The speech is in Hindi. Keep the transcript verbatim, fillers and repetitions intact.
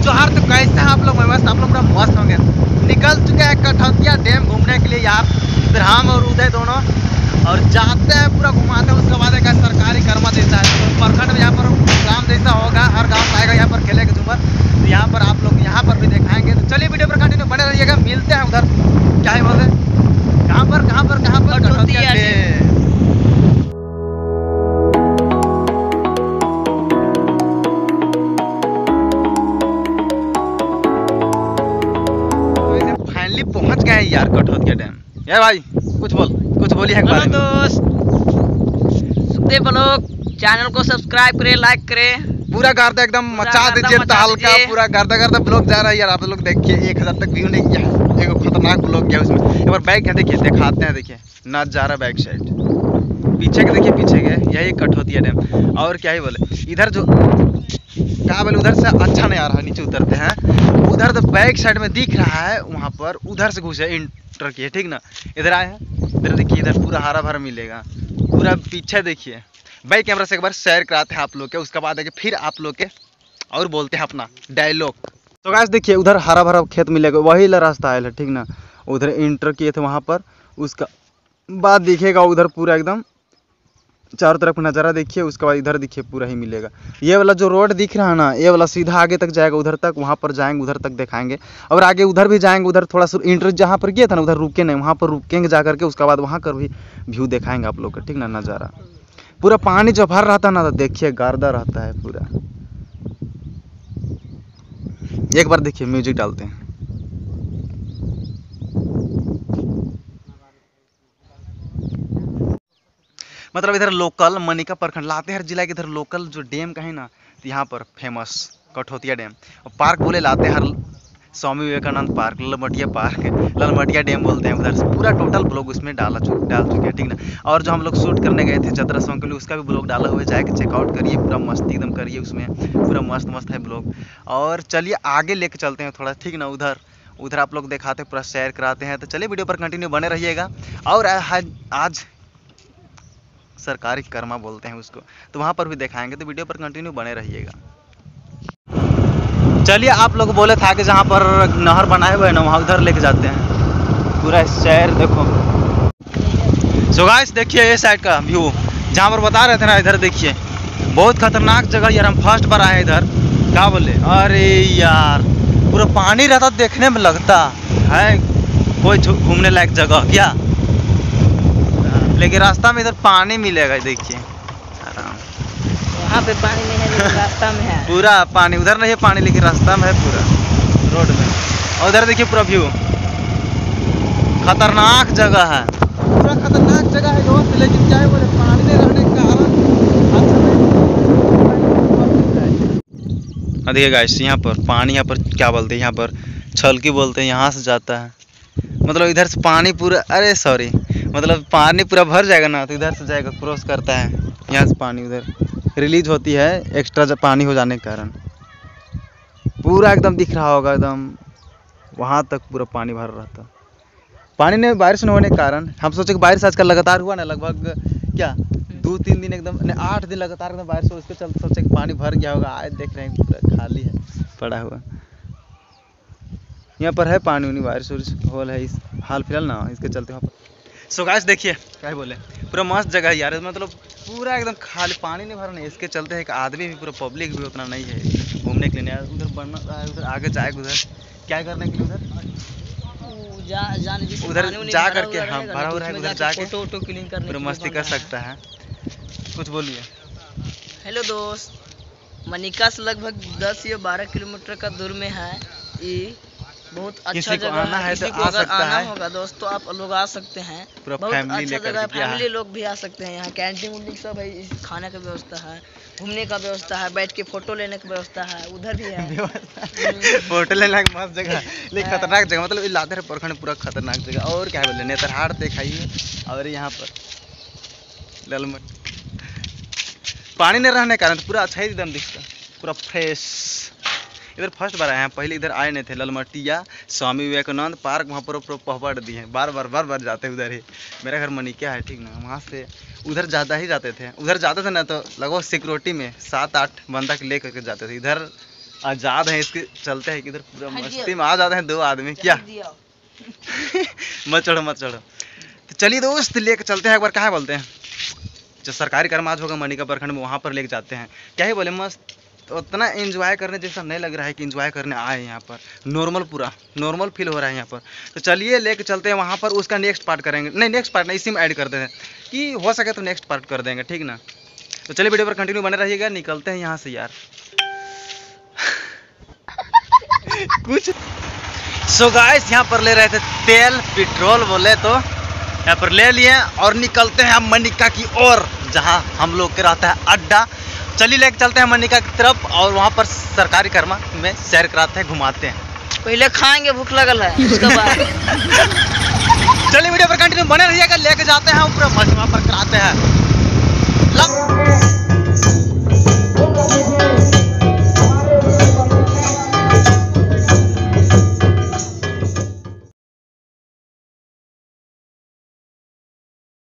जोहार। तो कैसे हैं आप लोग? मस्त, आप लोग पूरा मस्त होंगे। निकल चुके हैं कठौतिया डैम घूमने के लिए यार, फिर हम और उदय दोनों, और जाते हैं पूरा घुमाते हैं। उसके बाद एक सरकारी कर्मा जैसा है तो प्रखंड में यहाँ पर ग्राम जैसा होगा, हर गाँव में आएगा यहाँ पर खेलेगा झूमर। तो यहाँ पर आप लोग यहाँ पर भी दिखाएंगे। तो चलिए वीडियो पर कंटिन्यू बने रहिएगा। मिलते हैं उधर, क्या ही बोलते हैं, कहाँ पर कहाँ पर कहाँ पर कठौतिया डैम। पहुंच गए यार कठौतिया डैम। यार भाई कुछ बोल, कुछ बोलिए एक बार। दोस्त सुखदेव ब्लॉग चैनल को सब्सक्राइब करें, लाइक करें, पूरा गर्दा एकदम मचा दीजिए। हल्का पूरा गर्दा गर्दा ब्लॉग जा रहा है यार। आप लोग देखिए, एक हजार तक व्यू नहीं किया, एक खतरनाक ब्लॉग गया उसमें। एक बार बैक है, देखिए दिखाते हैं। देखिए नजारा बैक साइड, पीछे के देखिए, पीछे के यही कठौतिया डैम। और क्या ही बोले, इधर जो क्या बोले, उधर से अच्छा नहीं आ रहा, नीचे उतरते हैं। उधर तो बैक साइड में दिख रहा है, वहाँ पर उधर से घुसे इंटर किए, ठीक ना। इधर आए हैं, इधर देखिए, इधर पूरा हरा भरा मिलेगा। पूरा पीछे देखिए, बैक कैमरा से एक बार शेयर कराते हैं आप लोग के। उसके बाद देखिए फिर आप लोग के और बोलते हैं अपना डायलॉग। तो गाइस देखिए, उधर हरा भरा खेत मिलेगा, वही ला रास्ता आया है, ठीक ना। उधर इंटर किए थे वहाँ पर, उसका बाद दिखेगा उधर पूरा एकदम चारों तरफ नज़ारा देखिए। उसके बाद इधर देखिए पूरा ही मिलेगा। ये वाला जो रोड दिख रहा है ना, ये वाला सीधा आगे तक जाएगा, उधर तक, वहाँ पर जाएंगे, उधर तक दिखाएंगे। और आगे उधर भी जाएंगे, उधर थोड़ा सा इंटर जहाँ पर किया था ना, उधर रुके नहीं, वहाँ पर रुकेंगे जा करके। उसके बाद वहाँ कर भी व्यू दिखाएंगे आप लोग का, ठीक ना। नज़ारा पूरा पानी जब भर रहता ना, तो देखिए गर्दा रहता है पूरा। एक बार देखिए, म्यूजिक डालते हैं। मतलब इधर लोकल मनिका प्रखंड लातेहार जिला के इधर लोकल जो डैम का है ना, तो यहाँ पर फेमस कठौतिया डैम। और पार्क बोले Latehar Swami Vivekananda park, Lalmatiya park, Lalmatiya dam बोलते हैं उधर से। पूरा टोटल ब्लॉग उसमें डाला चुके डाल चुके हैं, ठीक ना। और जो हम लोग शूट करने गए थे चतरा सॉन्ग के लिए, उसका भी ब्लॉग डाला हुआ है, जाके चेकआउट करिए, पूरा मस्ती एकदम करिए उसमें, पूरा मस्त मस्त है ब्लॉग। और चलिए आगे लेके चलते हैं थोड़ा, ठीक ना। उधर उधर आप लोग दिखाते हैं, पूरा शेयर कराते हैं। तो चलिए वीडियो पर कंटिन्यू बने रहिएगा। और आज सरकारी कर्मा बोलते हैं उसको, तो वहाँ पर भी दिखाएंगे, तो वीडियो पर कंटिन्यू बने रहिएगा। चलिए, आप लोग बोले था कि जहाँ पर नहर बनाए हुए हैं ना, वहाँ उधर लेके जाते हैं। पूरा शहर देखो। सो गाइस देखिए, ये साइड का व्यू जहाँ पर बता रहे थे ना, इधर देखिए, बहुत खतरनाक जगह यार। हम फर्स्ट बार आए इधर, क्या बोले। अरे यार पूरा पानी रहता, देखने में लगता है कोई घूमने लायक जगह क्या, लेकिन रास्ता में इधर पानी मिलेगा। देखिए वहाँ पे पानी नहीं है, लेकिन रास्ता में है पूरा पानी। उधर नहीं है पानी, लेकिन रास्ता में है पूरा रोड में। और उधर देखिए पूरा व्यू, खतरनाक जगह है, पूरा खतरनाक जगह है दोस्त। लेकिन क्या है बोले, पानी नहीं रहने के कारण देखिए गाइस, यहाँ पर पानी, यहाँ पर क्या बोलते हैं, यहाँ पर छलकी बोलते हैं, यहाँ से जाता है। मतलब इधर से पानी पूरा, अरे सॉरी, मतलब पानी पूरा भर जाएगा ना, तो इधर से जाएगा, क्रॉस करता है, यहाँ से पानी उधर रिलीज होती है, एक्स्ट्रा जब पानी हो जाने के कारण। पूरा एकदम दिख रहा होगा, एकदम वहाँ तक पूरा पानी भर रहता। पानी ने बारिश न होने के कारण, हम सोचे कि बारिश आजकल लगातार हुआ ना, लगभग क्या दो तीन दिन एकदम नहीं, आठ दिन लगातार एकदम बारिश हो, उसके चलते सोचे कि पानी भर गया होगा। आज देख रहे हैं पूरा खाली है पड़ा हुआ। यहाँ पर है पानी उनी, बारिश वारिश होल है इस हाल फिलहाल ना, इसके चलते वहाँ पर। सो गाइस देखिए, क्या बोले, पूरा मस्त जगह है यार। मतलब पूरा एकदम खाली, पानी नहीं भरा नहीं, इसके चलते एक आदमी भी, पूरा पब्लिक भी उतना नहीं है घूमने के लिए। उधर बन रहा है, उधर आगे जाएगा, उधर क्या करने के लिए, उधर जा, जाने उधर जा करके, हाँ भरा हो रहा है, उधर जाके फोटो वोटो क्लिक करने पूरा मस्ती कर सकता है। कुछ बोलिए। हेलो दोस्त, मनिका से लगभग दस या बारह किलोमीटर का दूर में है ये। बहुत अच्छा जगह आना है, किसी तो को आ अगर सकता आना है, होगा दोस्त, तो आप लोग आ सकते हैं। पूरा बहुत फैमिली अच्छा लेकर जगह है, के फैमिली लोग भी आ सकते हैं यहाँ। कैंटीन वैंटीन सब है, खाने का व्यवस्था है, घूमने का व्यवस्था है, बैठ के फोटो लेने की व्यवस्था है, उधर भी है फोटो लेने की मस्त जगह, लेकिन खतरनाक जगह। मतलब लातेहार प्रखंड पूरा खतरनाक जगह। और क्या बोले, नेतरहाट दिखाइए। और यहाँ पर ललमट पानी नहीं रहने के कारण पूरा अच्छा ही एकदम दिखता, पूरा फ्रेश। इधर फर्स्ट बार आए हैं, पहले इधर आए नहीं थे। ललमटिया स्वामी विवेकानंद पार्क, वहाँ पर पहुँच दिए हैं, बार बार बार बार जाते हैं उधर ही। मेरा घर मनिका है, ठीक ना, वहाँ से उधर ज़्यादा ही जाते थे। उधर जाते थे ना, तो लगभग सिक्योरिटी में सात आठ बंदा के ले करके जाते थे। इधर आजाद हैं इसके चलते हैं किधर पूरा मस्ती में आ जाते हैं दो आदमी क्या। मत चढ़ो मत चढ़ो। तो चलिए दोस्त लेके चलते हैं एक बार, कहाँ बोलते हैं जो सरकारी कर्म आज होगा मनिका प्रखंड में, वहाँ पर लेके जाते हैं। क्या ही बोले मस्त, तो उतना एंजॉय करने जैसा नहीं लग रहा है कि एंजॉय करने आए यहाँ पर। नॉर्मल पूरा नॉर्मल फील हो रहा है यहाँ पर। तो चलिए लेके चलते हैं वहाँ पर, उसका नेक्स्ट पार्ट करेंगे। नहीं नेक्स्ट पार्ट नहीं, इसी में ऐड कर देते हैं कि हो सके तो नेक्स्ट पार्ट कर देंगे, ठीक ना। तो चलिए वीडियो पर कंटिन्यू बने रहिएगा, निकलते हैं यहाँ से यार। कुछ सो गाइस यहाँ पर ले रहे थे तेल पेट्रोल बोले तो, यहाँ पर ले लिए और निकलते हैं हम मनिका की ओर, जहाँ हम लोग के रहता है अड्डा। चलिए लेके चलते हैं मनिका की तरफ और वहाँ पर सरकारी कर्मा में सैर कराते हैं, घुमाते हैं। पहले खाएंगे, भूख लगल है उसके बाद। चलिए वीडियो पर कंटिन्यू बने रहिएगा, लेके जाते हैं ऊपर वहाँ पर कराते हैं।